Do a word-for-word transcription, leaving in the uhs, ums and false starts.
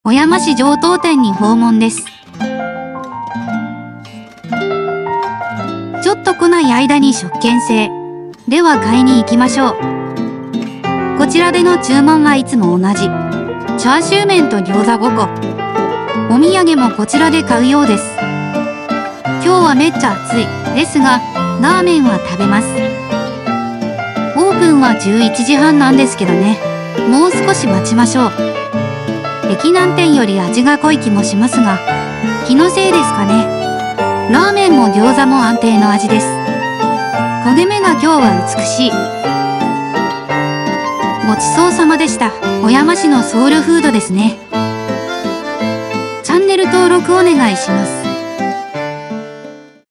小山市上東店に訪問です。ちょっと来ない間に食券制。では買いに行きましょう。こちらでの注文はいつも同じ。チャーシュー麺と餃子ごこ。お土産もこちらで買うようです。今日はめっちゃ暑いですが、ラーメンは食べます。オープンはじゅういちじはんなんですけどね。もう少し待ちましょう。駅南店より味が濃い気もしますが、気のせいですかね。ラーメンも餃子も安定の味です。焦げ目が今日は美しい。ごちそうさまでした。小山市のソウルフードですね。チャンネル登録お願いします。